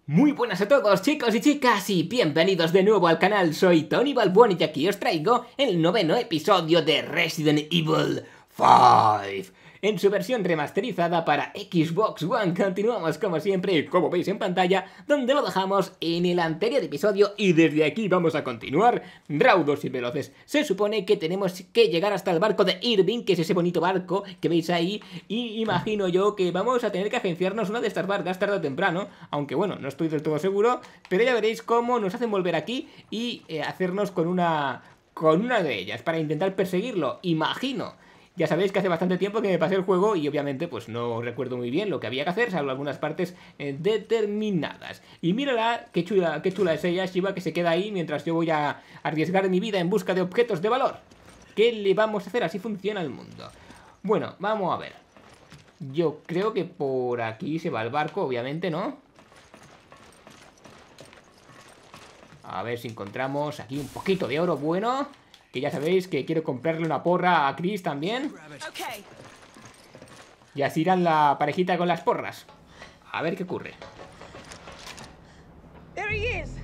Muy buenas a todos, chicos y chicas, y bienvenidos de nuevo al canal. Soy Tony Balboni y aquí os traigo el noveno episodio de Resident Evil 5 en su versión remasterizada para Xbox One. Continuamos como siempre, como veis en pantalla, donde lo dejamos en el anterior episodio, y desde aquí vamos a continuar raudos y veloces. Se supone que tenemos que llegar hasta el barco de Irving, que es ese bonito barco que veis ahí, y imagino yo que vamos a tener que agenciarnos una de estas barcas tarde o temprano, aunque bueno, no estoy del todo seguro, pero ya veréis cómo nos hacen volver aquí y hacernos con una de ellas para intentar perseguirlo, imagino. Ya sabéis que hace bastante tiempo que me pasé el juego y obviamente pues no recuerdo muy bien lo que había que hacer, salvo algunas partes determinadas. Y mírala, qué chula es ella, Shiva, que se queda ahí mientras yo voy a arriesgar mi vida en busca de objetos de valor. ¿Qué le vamos a hacer? Así funciona el mundo. Bueno, vamos a ver. Yo creo que por aquí se va el barco, obviamente, ¿no? A ver si encontramos aquí un poquito de oro bueno. Que ya sabéis que quiero comprarle una porra a Chris también. Y así irán la parejita con las porras. A ver qué ocurre. There he is.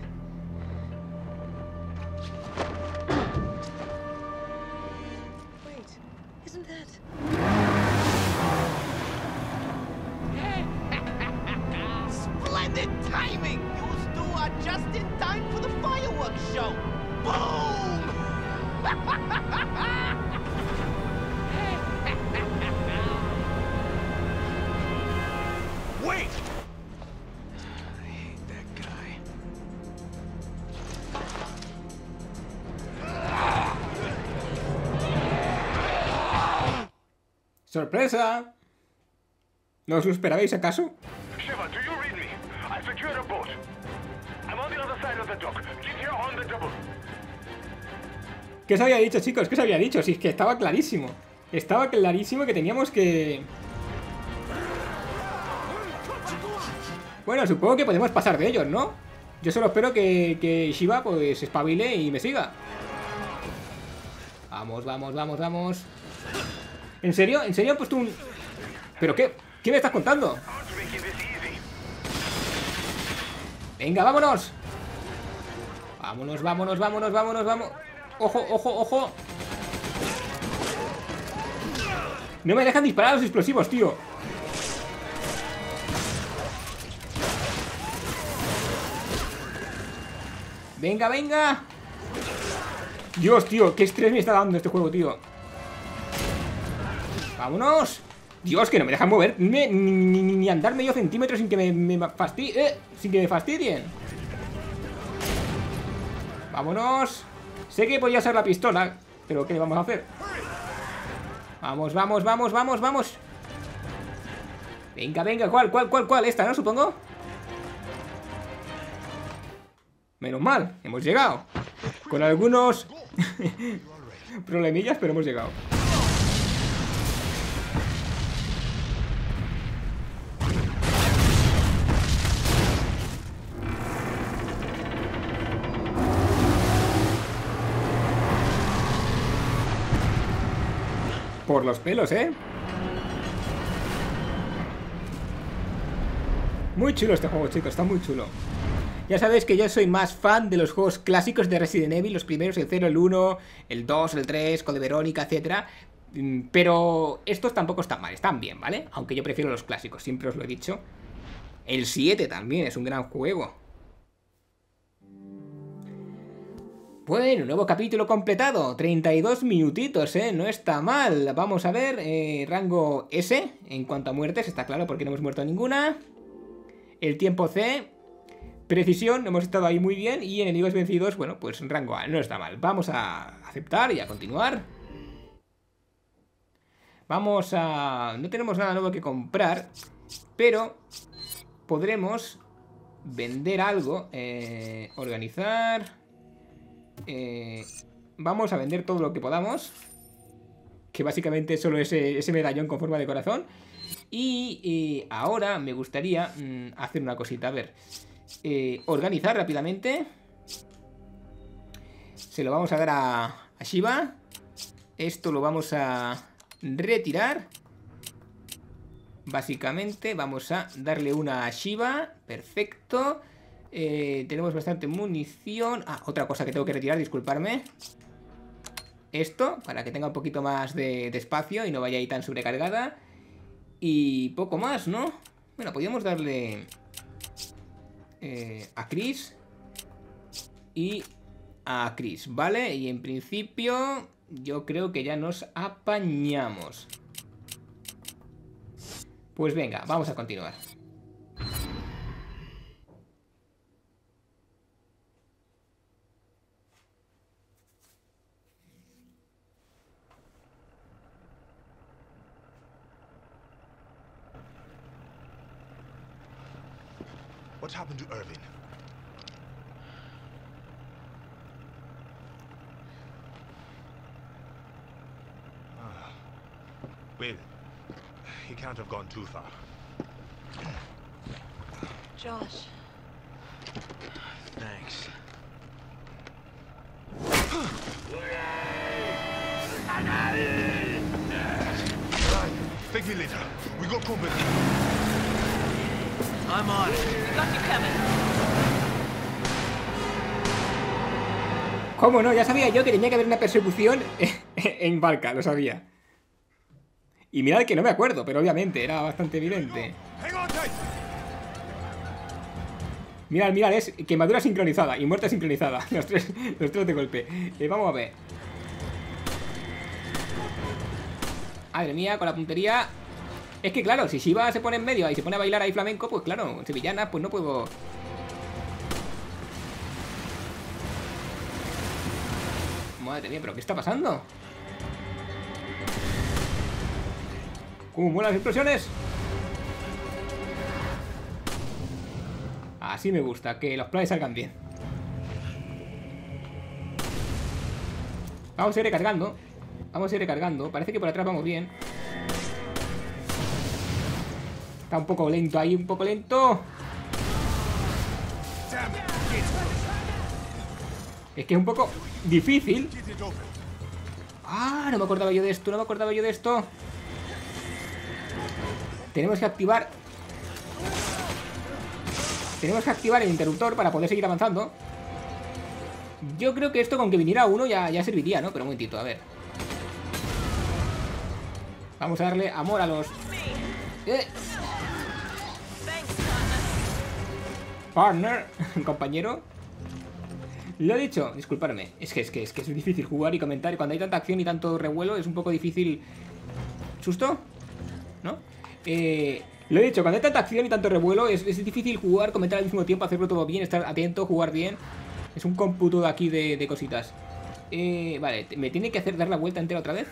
Wait, isn't that? Splendid timing! You two are just in time for the fireworks show! Boom! Wait! I hate that guy. ¡Sorpresa! ¿No os lo esperabais acaso? Shiva, do you read me? I secured a boat. I'm on the other side of the dock. Get here on the double. ¿Qué os había dicho, chicos? ¿Qué os había dicho? Si es que estaba clarísimo. Estaba clarísimo que teníamos que... Bueno, supongo que podemos pasar de ellos, ¿no? Yo solo espero que Shiva pues espabile y me siga. Vamos, vamos, vamos, vamos. ¿En serio? ¿En serio han puesto un...? ¿Pero qué? ¿Qué me estás contando? Venga, vámonos. Vámonos, vámonos, vámonos, vámonos, vámonos. Ojo, ojo, ojo. No me dejan disparar los explosivos, tío. Venga, venga. Dios, tío, qué estrés me está dando este juego, tío. Vámonos. Dios, que no me dejan mover ni andar medio centímetro sin que me fastidien. Sin que me fastidien. Vámonos. Sé que podía ser la pistola, pero ¿qué le vamos a hacer? Vamos, vamos, vamos, vamos, vamos. Venga, venga, ¿cuál? Esta, ¿no? Supongo. Menos mal, hemos llegado. Con algunos problemillas, pero hemos llegado. Por los pelos, ¿eh? Muy chulo este juego, chicos, está muy chulo. Ya sabéis que yo soy más fan de los juegos clásicos de Resident Evil, los primeros, el 0, el 1, el 2, el 3, Code Verónica, etc. Pero estos tampoco están mal, están bien, ¿vale? Aunque yo prefiero los clásicos, siempre os lo he dicho. El 7 también es un gran juego. Bueno, nuevo capítulo completado, 32 minutitos, no está mal. Vamos a ver, rango S en cuanto a muertes, está claro porque no hemos muerto ninguna. El tiempo C, precisión, hemos estado ahí muy bien. Y enemigos vencidos, bueno, pues rango A, no está mal. Vamos a aceptar y a continuar. Vamos a... No tenemos nada nuevo que comprar, pero podremos vender algo, organizar... vamos a vender todo lo que podamos, que básicamente es solo ese medallón con forma de corazón. Y ahora me gustaría hacer una cosita. A ver, organizar rápidamente. Se lo vamos a dar a Shiva. Esto lo vamos a retirar. básicamente. Vamos a darle una a Shiva. Perfecto. Tenemos bastante munición. Ah, otra cosa que tengo que retirar, disculparme. Esto, para que tenga un poquito más de espacio y no vaya ahí tan sobrecargada. Y poco más, ¿no? Bueno, podríamos darle a Chris y a Chris, ¿vale? Y en principio yo creo que ya nos apañamos. Pues venga, vamos a continuar. What happened to Irving? Well, he can't have gone too far. Josh. Thanks. Thank me later. We got company. I'm on it. We got you coming. ¿Cómo no? Ya sabía yo que tenía que haber una persecución en barca, lo sabía. Y mirad que no me acuerdo, pero obviamente era bastante evidente. Mirad, mirad, es quemadura sincronizada y muerte sincronizada. Los tres de golpe. Vamos a ver. Madre mía, con la puntería. Es que claro, si Shiva se pone en medio y se pone a bailar ahí flamenco, pues claro, sevillana, pues no puedo. Madre mía, ¿pero qué está pasando? ¡Cómo molan las explosiones! Así me gusta, que los planes salgan bien. Vamos a ir recargando. Vamos a ir recargando. Parece que por atrás vamos bien. Está un poco lento ahí, un poco lento. Es que es un poco difícil. Ah, no me acordaba yo de esto, no me acordaba yo de esto. Tenemos que activar el interruptor para poder seguir avanzando. Yo creo que esto con que viniera uno ya serviría, ¿no? Pero un momentito, a ver. Vamos a darle amor a los... Partner, compañero. Lo he dicho, disculparme. Es que es difícil jugar y comentar. Y cuando hay tanta acción y tanto revuelo es un poco difícil. ¿Susto? ¿No? Lo he dicho, cuando hay tanta acción y tanto revuelo es difícil jugar, comentar al mismo tiempo, hacerlo todo bien, estar atento, jugar bien. Es un cómputo de aquí de cositas. Vale, ¿me tiene que hacer dar la vuelta entera otra vez?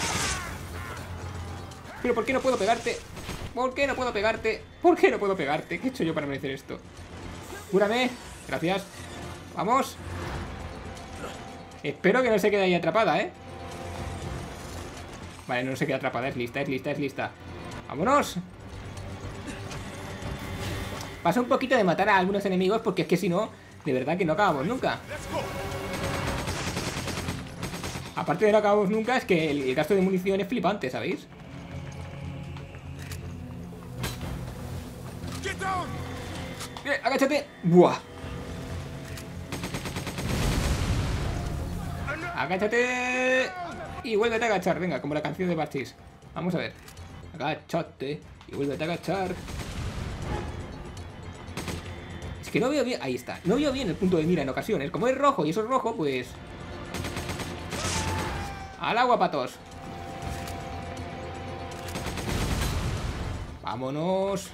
¿Pero por qué no puedo pegarte? ¿Por qué no puedo pegarte? ¿Por qué no puedo pegarte? ¿Qué he hecho yo para merecer esto? Cúrame, gracias. Vamos. Espero que no se quede ahí atrapada, ¿eh? Vale, no se queda atrapada, es lista, es lista, es lista. ¡Vámonos! Pasa un poquito de matar a algunos enemigos porque es que si no, de verdad que no acabamos nunca. Aparte de no acabamos nunca, es que el gasto de munición es flipante, ¿sabéis? ¡Agáchate! ¡Buah! ¡Agáchate! Y vuélvete a agachar, venga, como la canción de Barchis. Vamos a ver. Agáchate y vuélvete a agachar. Es que no veo bien... Ahí está. No veo bien el punto de mira en ocasiones. Como es rojo y eso es rojo, pues... ¡Al agua, patos! ¡Vámonos!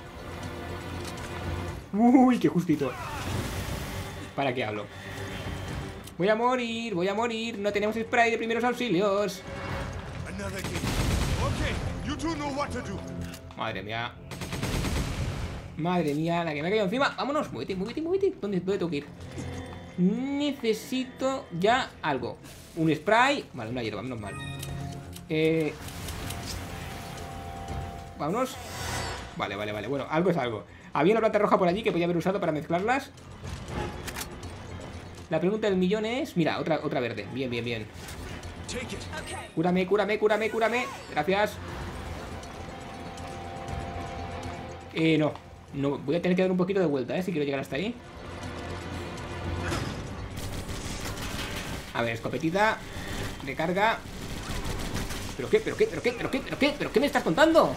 ¡Uy, qué justito! ¿Para qué hablo? Voy a morir. No tenemos spray de primeros auxilios. Madre mía. Madre mía, la que me ha caído encima. Vámonos, muévete. ¿Dónde tengo que ir? Necesito ya algo. Un spray. Vale, una hierba, menos mal. Vámonos. Vale. Bueno, algo es algo. Había una planta roja por allí que podía haber usado para mezclarlas. La pregunta del millón es... Mira, otra verde. Bien. Cúrame. Gracias. No. No, voy a tener que dar un poquito de vuelta, si quiero llegar hasta ahí. A ver, escopetita. Recarga. ¿Pero qué? ¿Pero qué? ¿Pero qué? ¿Pero qué? ¿Pero qué? ¿Pero qué me estás contando?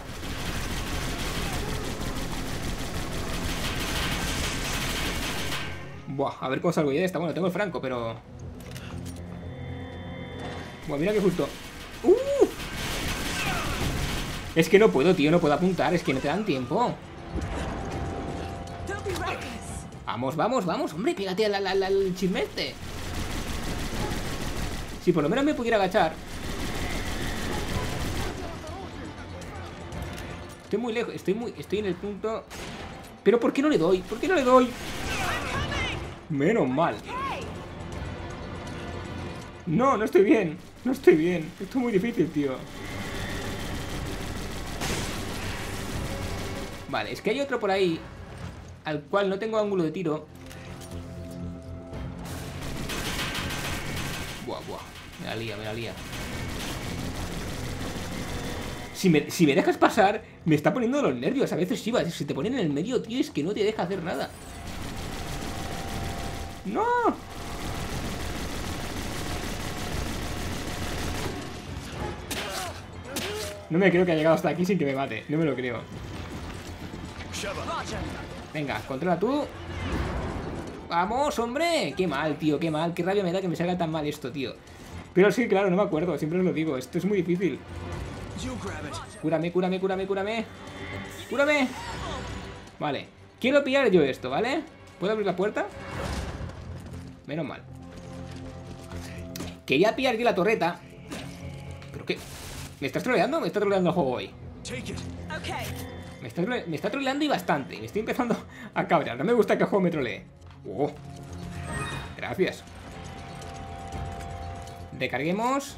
Buah, a ver cómo salgo yo de esta. Bueno, tengo el franco, pero... Buah, mira que justo... Es que no puedo, tío, no puedo apuntar. Es que no te dan tiempo. Vamos, vamos, vamos. Hombre, pégate al chismete. Si por lo menos me pudiera agachar. Estoy muy lejos, estoy en el punto. Pero ¿por qué no le doy? ¿Por qué no le doy? Menos mal. No, no estoy bien. No estoy bien. Esto es muy difícil, tío. Vale, es que hay otro por ahí al cual no tengo ángulo de tiro. Buah, buah. Me la lía, me la lía. Si me dejas pasar, me está poniendo los nervios. A veces sí, si te ponen en el medio, tío, es que no te deja hacer nada. ¡No! No me creo que haya llegado hasta aquí sin que me mate. No me lo creo. Venga, controla tú. ¡Vamos, hombre! ¡Qué mal, tío! ¡Qué mal! ¡Qué rabia me da que me salga tan mal esto, tío! Pero sí, claro, no me acuerdo. Siempre os lo digo. Esto es muy difícil. Cúrame, cúrame, cúrame, cúrame. ¡Cúrame! Vale. Quiero pillar yo esto, ¿vale? ¿Puedo abrir la puerta? Menos mal. Quería pillar yo la torreta. ¿Pero qué? ¿Me estás troleando? ¿Me está troleando el juego hoy? Me está troleando y bastante. Me estoy empezando a cabrear. No me gusta que el juego me trolee. Oh. Gracias. Recarguemos.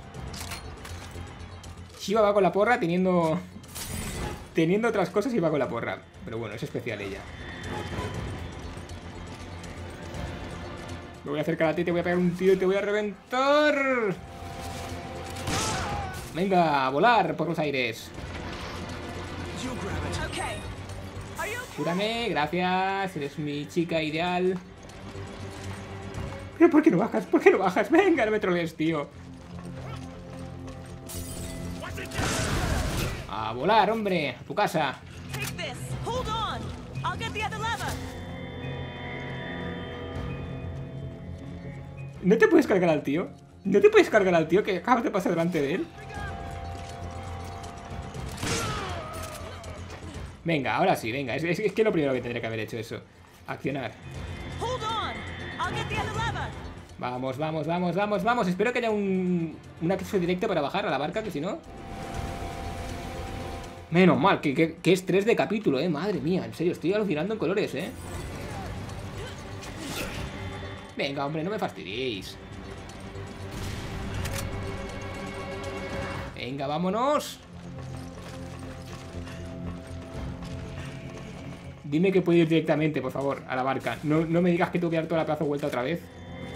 Shiva va con la porra teniendo otras cosas y va con la porra. Pero bueno, es especial ella. Me voy a acercar a ti, te voy a pegar un tiro y te voy a reventar. Venga, a volar por los aires. Cúrame, gracias. Eres mi chica ideal. ¿Pero por qué no bajas? ¿Por qué no bajas? Venga, no me trolees, tío. A volar, hombre. A tu casa. ¿No te puedes cargar al tío? ¿No te puedes cargar al tío que acabas de pasar delante de él? Venga, ahora sí, venga. Es que es lo primero que tendría que haber hecho eso. Accionar. Vamos, vamos, vamos, vamos, vamos. Espero que haya un acceso directo para bajar a la barca, que si no... Menos mal, que estrés de capítulo, madre mía, en serio, estoy alucinando en colores, Venga, hombre, no me fastidiéis. Venga, vámonos. Dime que puedo ir directamente, por favor, a la barca. No me digas que tengo que dar toda la pedazo vuelta otra vez.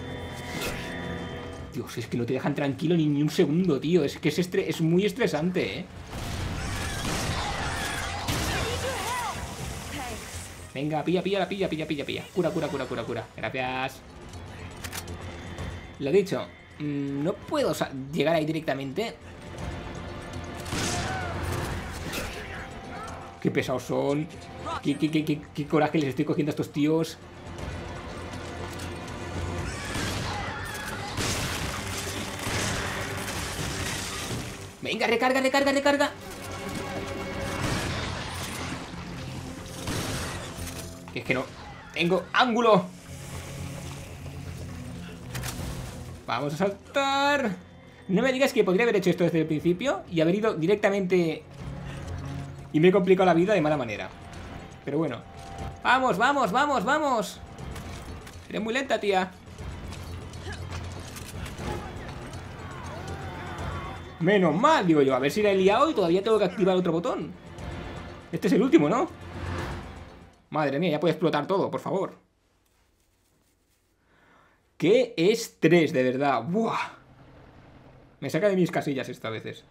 Dios, es que no te dejan tranquilo ni un segundo, tío. Es que es muy estresante, Venga, pilla. Cura. Gracias. Lo dicho. No puedo llegar ahí directamente. Qué pesados son. Qué coraje les estoy cogiendo a estos tíos. Venga, recarga. Es que no tengo ángulo. Vamos a saltar. No me digas que podría haber hecho esto desde el principio y haber ido directamente. Y me he complicado la vida de mala manera. Pero bueno. Vamos. Eres muy lenta, tía. Menos mal, digo yo. A ver si la he liado y todavía tengo que activar otro botón. Este es el último, ¿no? Madre mía, ya puede explotar todo, por favor. ¡Qué estrés, de verdad! ¡Buah! Me saca de mis casillas esta veces.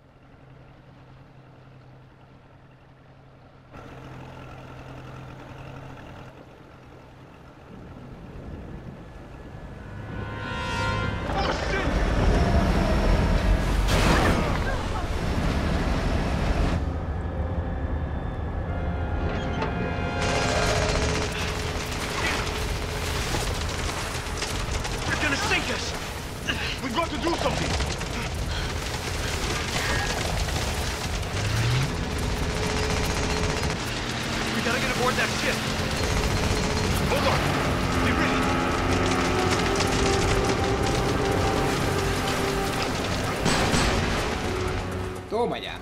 Toma ya.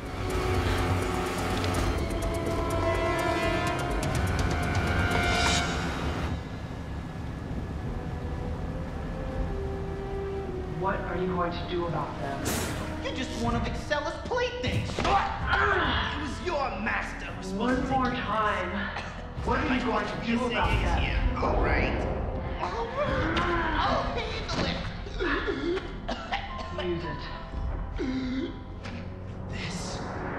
What are you going to do about them? You're just one of Excella's playthings. It was your master who was supposed to One take more care of this. time. What are you going to do Just about say it that? here. All right. I'll handle it. Use it. This.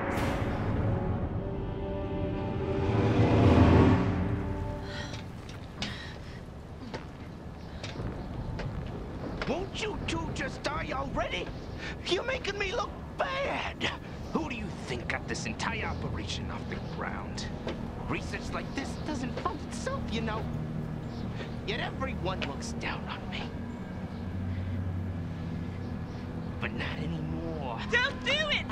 Won't you two just die already? You're making me look bad. Who do you think got this entire operation off the ground? Research like this doesn't fund itself, you know. Yet everyone looks down on me. But not anymore. Don't do it!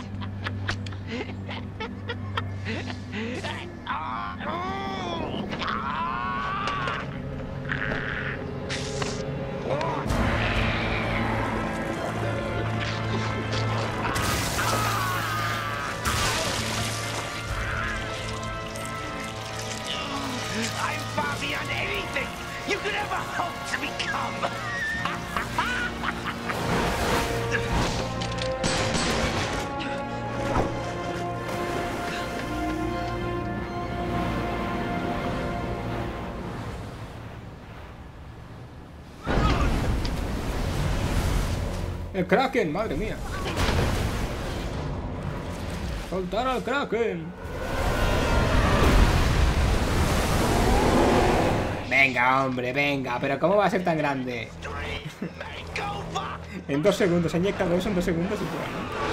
I'm far beyond anything you could ever hope to become. El Kraken, madre mía. Soltar al Kraken. Venga, hombre, venga. Pero ¿cómo va a ser tan grande? En 2 segundos. Se ha inyectado eso en 2 segundos y bueno.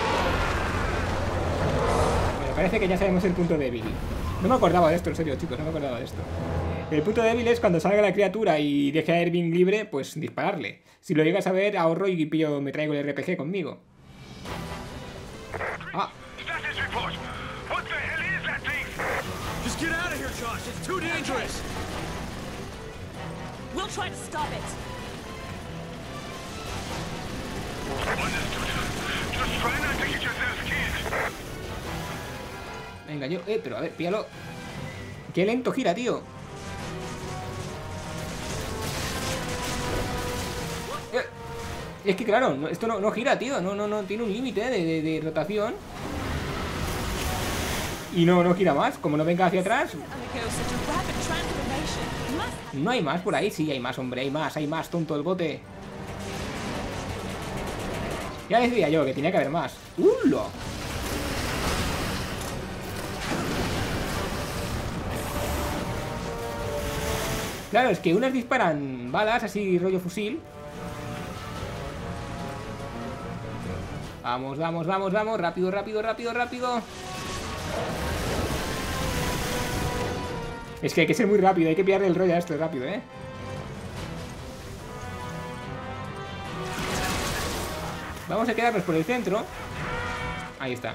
Bueno, parece que ya sabemos el punto débil. No me acordaba de esto, en serio, chicos. No me acordaba de esto. El punto débil es cuando salga la criatura y deje a Irving libre, pues dispararle. Si lo llegas a ver, ahorro y pillo, me traigo el RPG conmigo. Ah. Status report. What the hell is that thing? Just get out of here, Josh. It's too dangerous. We'll try to stop it. Understood. Just try not to get yourself killed. Venga, yo... pero a ver, píllalo. Qué lento gira, tío. Es que claro, esto no gira, tío. No tiene un límite de rotación. Y no gira más. Como no venga hacia atrás. No hay más por ahí. Sí, hay más, hombre. Hay más, tonto el bote. Ya decía yo que tenía que haber más. ¡Ulo! Claro, es que unas disparan balas así rollo fusil. Vamos, vamos, vamos, vamos. Rápido, rápido, rápido, rápido. Es que hay que ser muy rápido. Hay que pillarle el rollo a esto rápido, ¿eh? Vamos a quedarnos por el centro. Ahí está.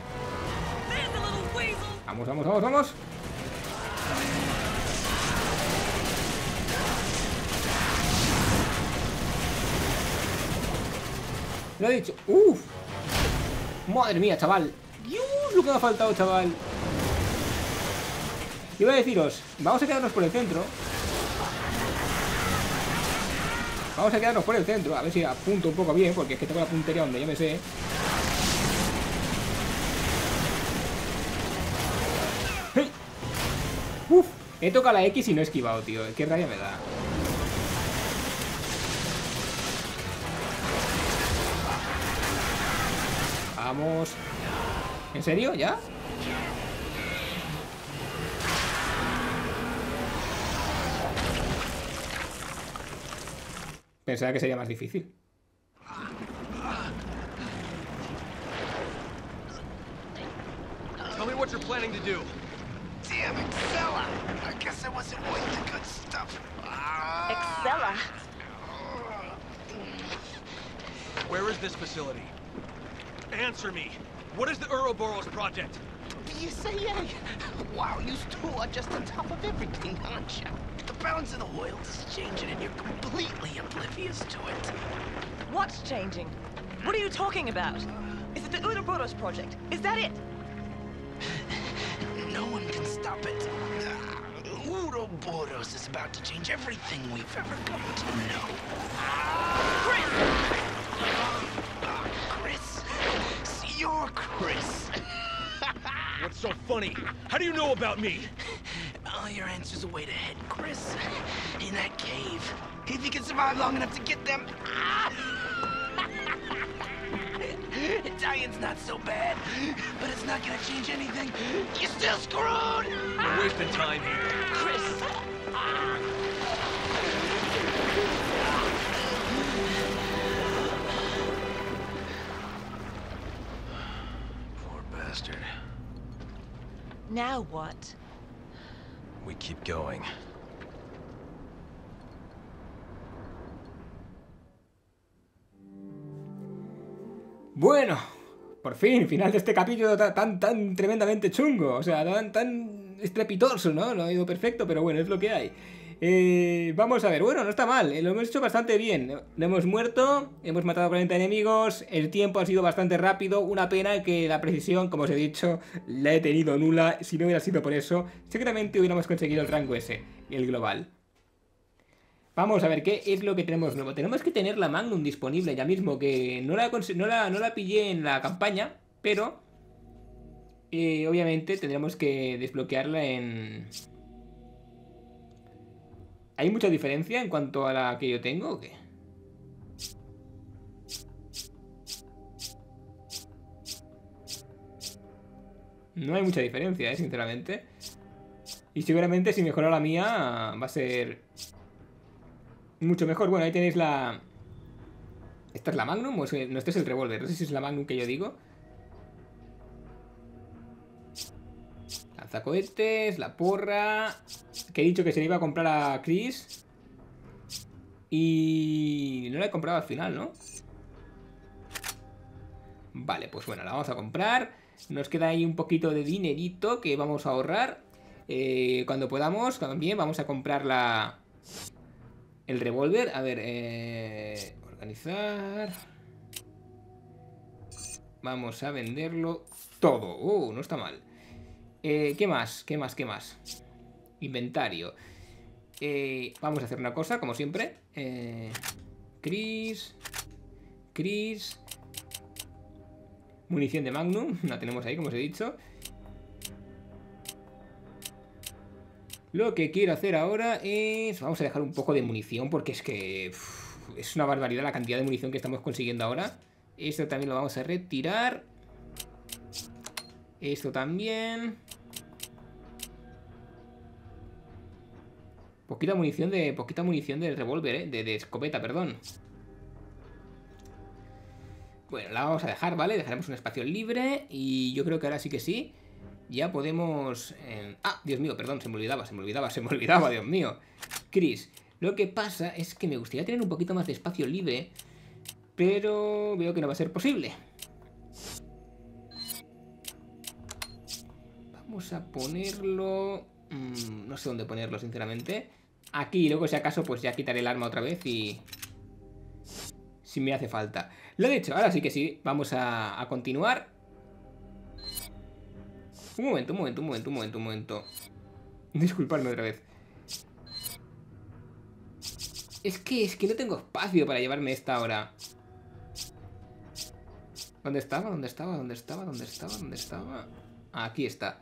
Vamos, vamos, vamos, vamos. Lo he dicho. ¡Uf! Madre mía, chaval. ¡Dios! Lo que me ha faltado, chaval. Iba a deciros, vamos a quedarnos por el centro. Vamos a quedarnos por el centro. A ver si apunto un poco bien, porque es que tengo la puntería donde yo me sé. ¡Hey! ¡Uf! He tocado la X y no he esquivado, tío. Qué rabia me da. Vamos. ¿En serio? ¿Ya? Pensaba que sería más difícil. Tell me what you're planning to do. Damn it, fella! I guess I wasn't worth the good stuff. Excella. Where is this facility? Answer me. What is the Ouroboros project? BSAA! Wow, you two are just on top of everything, aren't you? The balance of the world is changing and you're completely oblivious to it. What's changing? What are you talking about? Is it the Ouroboros project? Is that it? stop it. Ouroboros is about to change everything we've ever come to know. Chris! You're Chris! What's so funny? How do you know about me? All your answers await ahead, Chris. In that cave. If you can survive long enough to get them... Italian's not so bad, but it's not gonna change anything. You're still screwed! We're wasting time here. Chris! Poor bastard. Now what? We keep going. Bueno, por fin, final de este capítulo tan tremendamente chungo. O sea, tan estrepitoso, ¿no? No ha ido perfecto, pero bueno, es lo que hay. Vamos a ver, bueno, no está mal, lo hemos hecho bastante bien. Lo hemos muerto, hemos matado a 40 enemigos, el tiempo ha sido bastante rápido. Una pena que la precisión, como os he dicho, la he tenido nula. Si no hubiera sido por eso, seguramente hubiéramos conseguido el rango ese, el global. Vamos a ver qué es lo que tenemos nuevo. Tenemos que tener la Magnum disponible ya mismo, que no la pillé en la campaña, pero obviamente tendremos que desbloquearla en... ¿Hay mucha diferencia en cuanto a la que yo tengo o qué? No hay mucha diferencia, sinceramente. Y seguramente si mejora la mía va a ser mucho mejor. Bueno, ahí tenéis la... ¿Esta es la Magnum o no? Este es el revólver. No sé si es la Magnum que yo digo. Lanzacohetes, la porra... Que he dicho que se le iba a comprar a Chris. Y... no la he comprado al final, ¿no? Vale, pues bueno, la vamos a comprar. Nos queda ahí un poquito de dinerito que vamos a ahorrar. Cuando podamos, también vamos a comprar el revólver. A ver, organizar. Vamos a venderlo todo. No está mal. ¿Qué más? ¿Qué más? Inventario. Vamos a hacer una cosa, como siempre. Chris. Munición de Magnum. La tenemos ahí, como os he dicho. Lo que quiero hacer ahora es... Vamos a dejar un poco de munición, porque es que... es una barbaridad la cantidad de munición que estamos consiguiendo ahora. Esto también lo vamos a retirar. Esto también. Poquita munición del revólver, de escopeta, perdón. Bueno, la vamos a dejar, ¿vale? Dejaremos un espacio libre. Y yo creo que ahora sí que sí. Ya podemos... Dios mío, perdón, se me olvidaba, Dios mío. Chris, lo que pasa es que me gustaría tener un poquito más de espacio libre, pero veo que no va a ser posible. Vamos a ponerlo... no sé dónde ponerlo, sinceramente. Aquí, luego si acaso, pues ya quitaré el arma otra vez y... si me hace falta. Lo he dicho, ahora sí que sí. Vamos a continuar. Un momento. Disculpadme otra vez. Es que no tengo espacio para llevarme esta ahora. ¿Dónde estaba? Aquí está.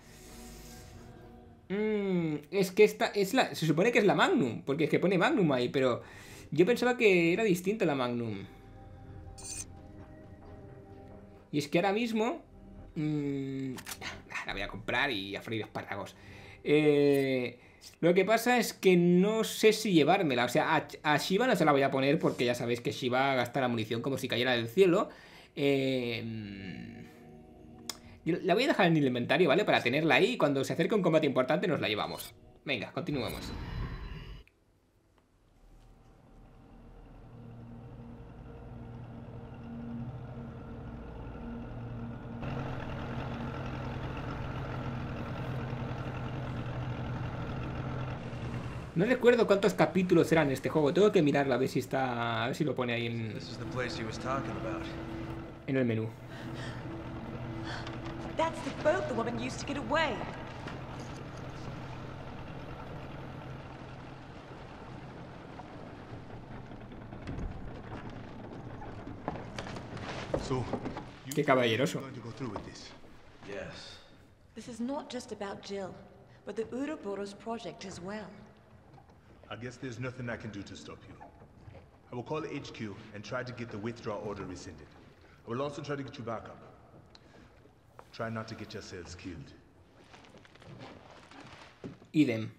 Es que esta es la... Se supone que es la Magnum, porque es que pone Magnum ahí, pero yo pensaba que era distinta la Magnum. Y es que ahora mismo... la voy a comprar y a freír espárragos. Lo que pasa es que no sé si llevármela. O sea, a Shiva no se la voy a poner porque ya sabéis que Shiva gasta la munición como si cayera del cielo. La voy a dejar en el inventario, ¿vale? Para tenerla ahí y cuando se acerque un combate importante nos la llevamos. Venga, continuemos. No recuerdo cuántos capítulos eran en este juego. Tengo que mirarlo a ver si está... a ver si lo pone ahí en el menú. That's the boat the woman used to get away. So, you Qué caballeroso. going to go through with this? Yes. This is not just about Jill, but the Ouroboros project as well. I guess there's nothing I can do to stop you. I will call HQ and try to get the withdrawal order rescinded. I will also try to get you back up. Try not to get yourselves killed. Idem.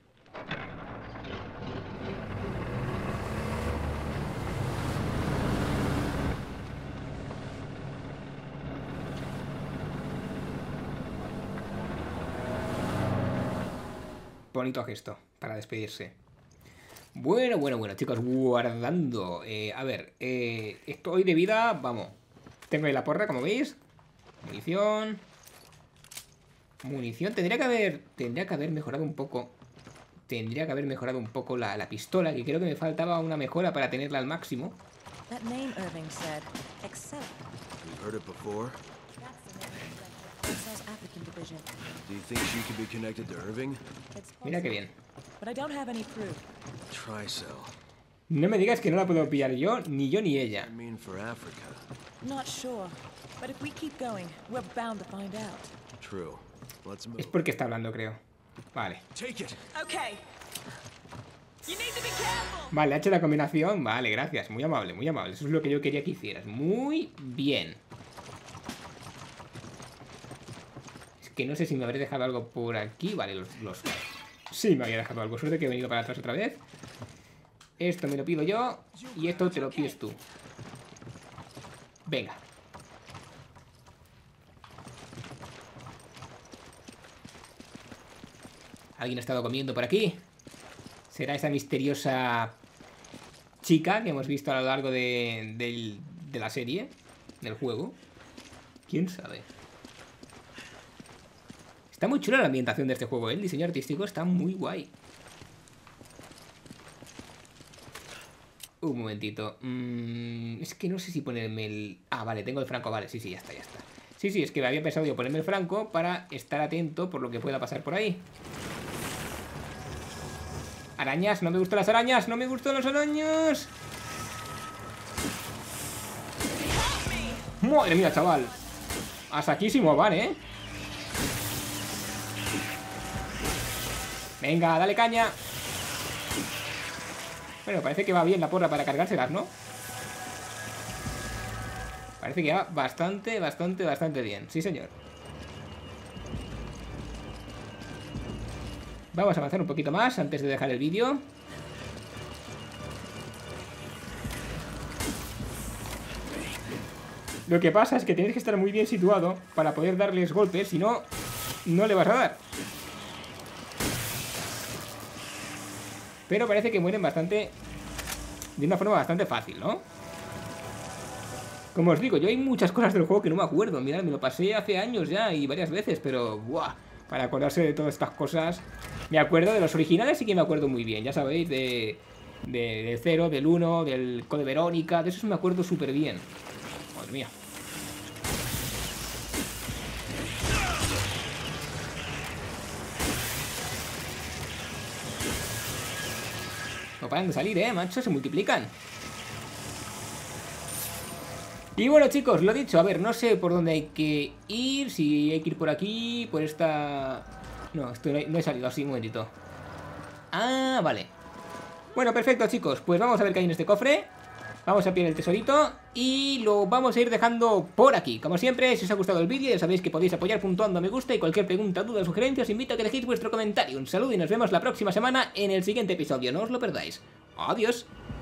Bonito gesto para despedirse. Bueno, chicos, guardando. A ver, estoy de vida, vamos. Tengo ahí la porra, como veis. Munición. Munición, tendría que haber mejorado un poco. Tendría que haber mejorado un poco la pistola, que creo que me faltaba una mejora para tenerla al máximo. That name Irving said, Excella. You've heard it before? That's the name of the South African division. Do you think she could be connected to Irving? It's Mira qué possible, bien. but I don't have any proof. Tricell. No me digas que no la puedo pillar yo ni ella. I mean for Africa. Not sure, but if we keep going, we're bound to find out. True. Let's move. Es porque está hablando, creo. Vale. Take it. Okay. You need to be careful. Vale, ha hecho la combinación. Vale, gracias. Muy amable, muy amable. Eso es lo que yo quería que hicieras. Muy bien. Es que no sé si me habré dejado algo por aquí. Vale, los... Sí, me había dejado algo. Suerte que he venido para atrás otra vez. Esto me lo pido yo. Y esto te lo pides tú. Venga. ¿Alguien ha estado comiendo por aquí? ¿Será esa misteriosa chica que hemos visto a lo largo de la serie? Del juego. ¿Quién sabe? Está muy chula la ambientación de este juego, ¿eh? El diseño artístico está muy guay. Un momentito. Es que no sé si ponerme el... Ah, vale, tengo el franco. Vale, sí, ya está. Sí, es que había pensado yo ponerme el franco para estar atento por lo que pueda pasar por ahí. Arañas, no me gustan las arañas. No me gustan las arañas. Madre mía, chaval. A saquísimo van, ¿eh? Venga, dale caña. Bueno, parece que va bien la porra para cargárselas, ¿no? Parece que va bastante bien. Sí, señor. Vamos a avanzar un poquito más antes de dejar el vídeo. Lo que pasa es que tienes que estar muy bien situado para poder darles golpes, si no, no le vas a dar. Pero parece que mueren bastante... de una forma bastante fácil, ¿no? Como os digo, yo hay muchas cosas del juego que no me acuerdo. Mirad, me lo pasé hace años ya y varias veces, pero... ¡buah! Para acordarse de todas estas cosas... Me acuerdo de los originales, sí que me acuerdo muy bien. Ya sabéis, del 0, del 1, del Code Verónica... De esos me acuerdo súper bien. Madre mía. No paran de salir, macho, se multiplican. Y bueno, chicos, lo dicho, a ver, no sé por dónde hay que ir. Si hay que ir por aquí, por esta... No, esto no he salido así, un momentito. Ah, vale. Bueno, perfecto, chicos, pues vamos a ver qué hay en este cofre. Vamos a pillar el tesorito y lo vamos a ir dejando por aquí. Como siempre, si os ha gustado el vídeo, ya sabéis que podéis apoyar puntuando a me gusta. Y cualquier pregunta, duda o sugerencia, os invito a que dejéis vuestro comentario. Un saludo y nos vemos la próxima semana en el siguiente episodio. No os lo perdáis. Adiós.